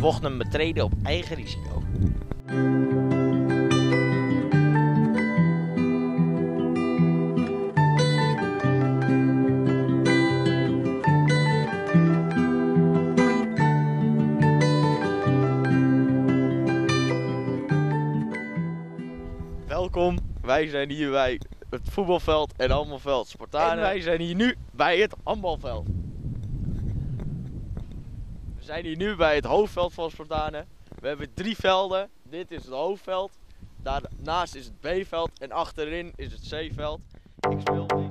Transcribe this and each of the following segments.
mochten hem betreden op eigen risico. Welkom, wij zijn hier bij het voetbalveld en handbalveld Spartanen. En wij zijn hier nu bij het handbalveld. We zijn hier nu bij het hoofdveld van Spartanen. We hebben 3 velden. Dit is het hoofdveld. Daarnaast is het B-veld en achterin is het C-veld. Ik speel niet.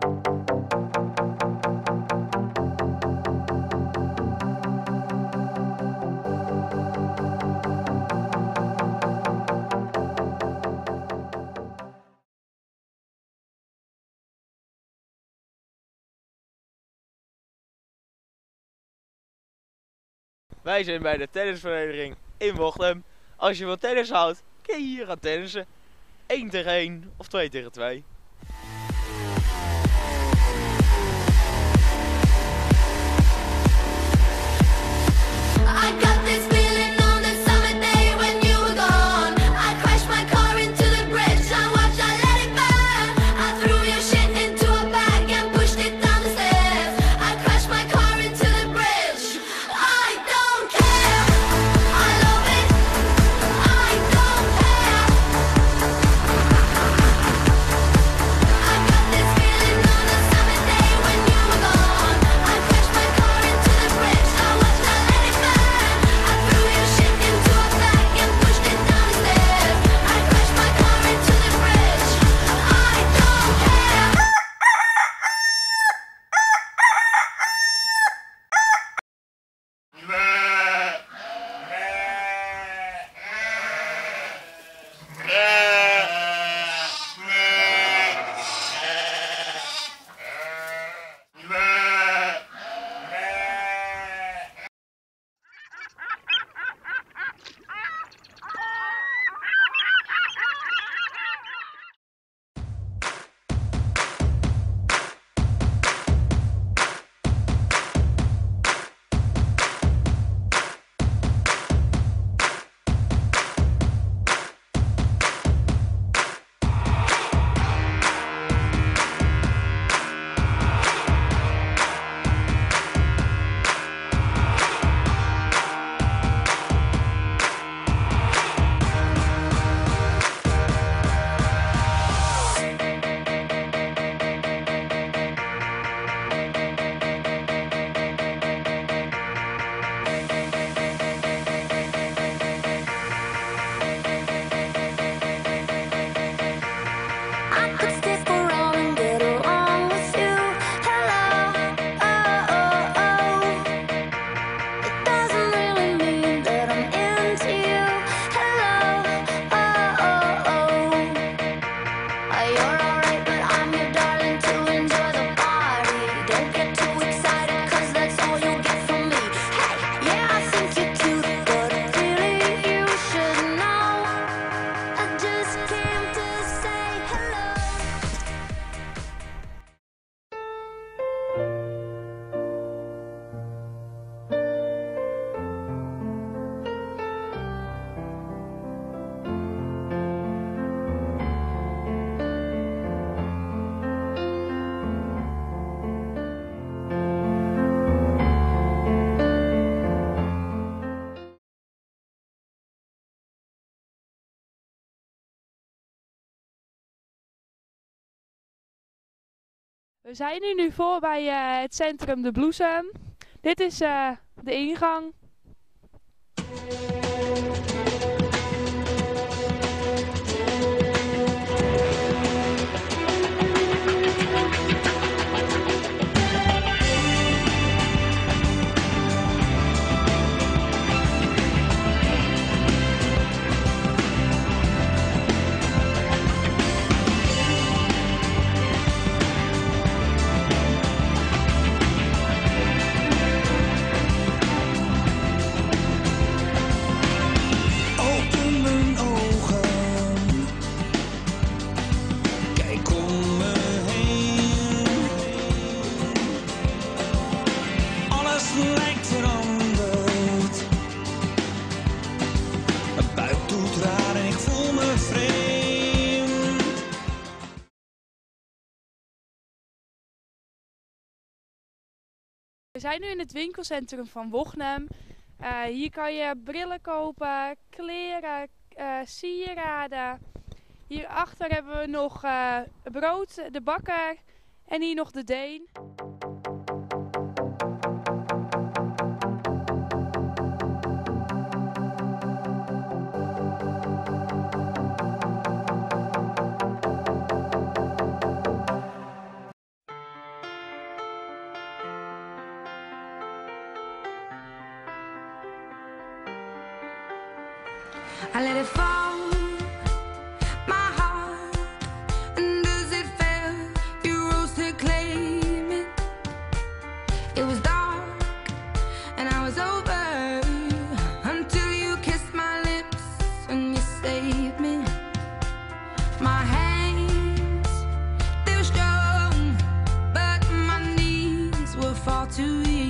Wij zijn bij de tennisvereniging in Wochnum. Als je van tennis houdt, kun je hier gaan tennissen. 1 tegen 1 of 2 tegen 2. We zijn hier nu voor bij het centrum De Bloesem. Dit is de ingang. We zijn nu in het winkelcentrum van Wognum. Hier kan je brillen kopen, kleren, sieraden. Hierachter hebben we nog brood, de bakker en hier nog de Deen. I let it fall, my heart, and as it fell, you rose to claim it. It was dark, and I was over, until you kissed my lips, and you saved me. My hands, they were strong, but my knees were far too weak.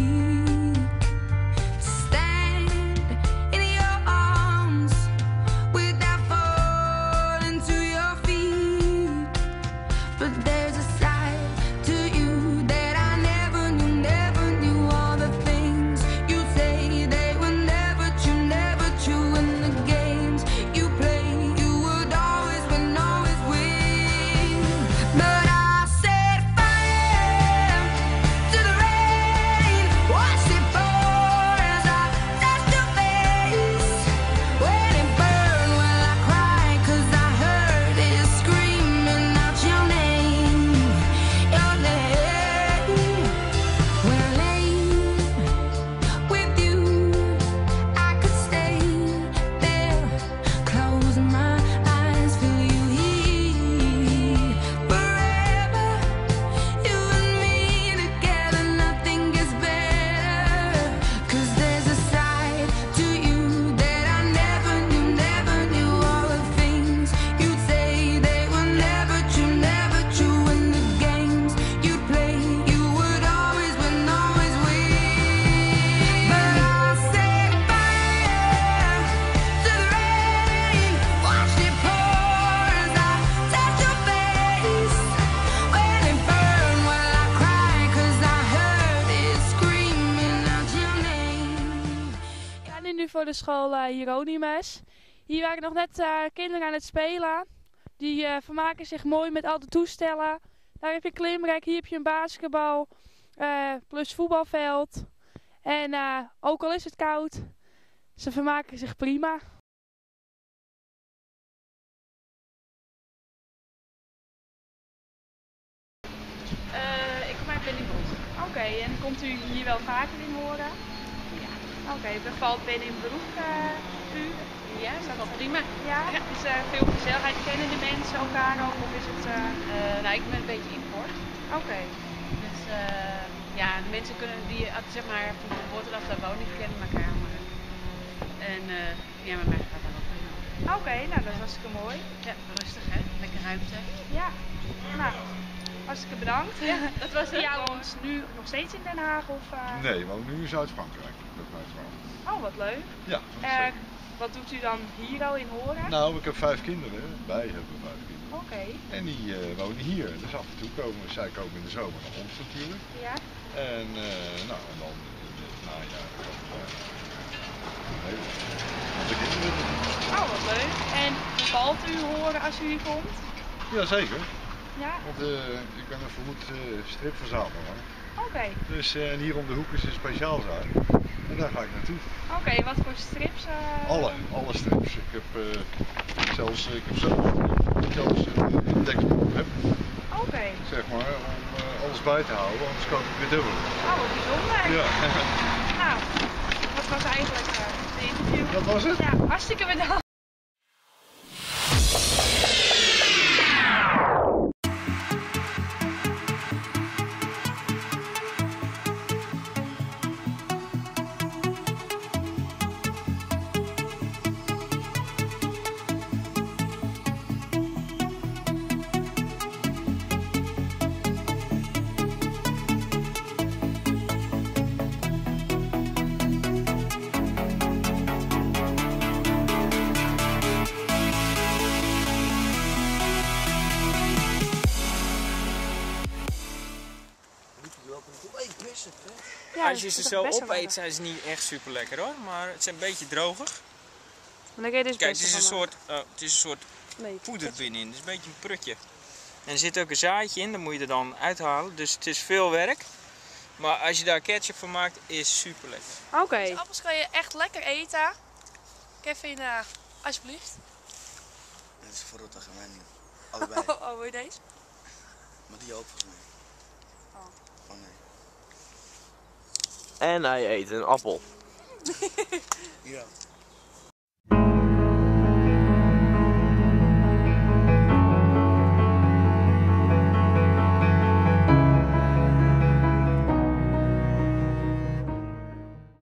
Voor de school Hieronymus. Hier waren nog net kinderen aan het spelen. Die vermaken zich mooi met al de toestellen. Daar heb je een klimrek, hier heb je een basketbal, plus voetbalveld. En ook al is het koud, ze vermaken zich prima. Ik kom uit Benningbosch. Oké, en komt u hier wel vaker in horen? Oké, bevalt Benningbosch u? Ja, is dat wel prima. Ja? Is er veel gezelligheid? Kennen de mensen elkaar ook of is het... Nou, ik ben een beetje import. Oké. Dus ja, de mensen kunnen die zeg maar van de geboorte af daar wonen, die kennen elkaar. Maar, en ja, met mij gaat dat wel prima. Oké, nou dat is hartstikke mooi. Ja, rustig hè, lekker ruimte. Ja, nou, hartstikke bedankt. Ja, dat was het. Ja, ons nu nog steeds in Den Haag of... Nee, we wonen nu in Zuid-Frankrijk. Oh, wat leuk. Ja. Wat doet u dan hier al in Horen? Nou, ik heb 5 kinderen. Wij hebben 5 kinderen. Oké. En die wonen hier. Dus af en toe komen zij komen in de zomer naar ons natuurlijk. Ja. En, nou, en dan in het najaar komen onze kinderen. Oh, wat leuk. En bevalt u Horen als u hier komt? Jazeker. Ja. Want ik ben een vermoed stripverzamelaar. Oké. Dus en hier om de hoek is een speciaalzaak. En daar ga ik naartoe. Oké, wat voor strips? Alle strips. Ik heb zelfs een dekboek heb. Oké. Zeg maar, om alles bij te houden, anders koop ik weer dubbel. Oh, wat bijzonder. Ja. Nou, dat was eigenlijk de interview. Dat was het? Ja, hartstikke bedankt. Welkom te weten. best vet. Ja, Als je dat ze is zo best wel opeet lekker. zijn ze niet echt super lekker hoor, maar het zijn een beetje drogig. Maar dan kun je dus Kijk, best het is wel een soort Nee, poeder binnenin, het is een beetje een prutje. En er zit ook een zaadje in, dat moet je er dan uithalen, dus het is veel werk. Maar als je daar ketchup van maakt, is super lekker. Oké. Deze appels kan je echt lekker eten. Kevin, alsjeblieft. Dat is verrot tegen mij niet. Allebei. Oh, wil je deze? Maar die ook volgens mij. Oh nee. En hij eet een appel. Ja.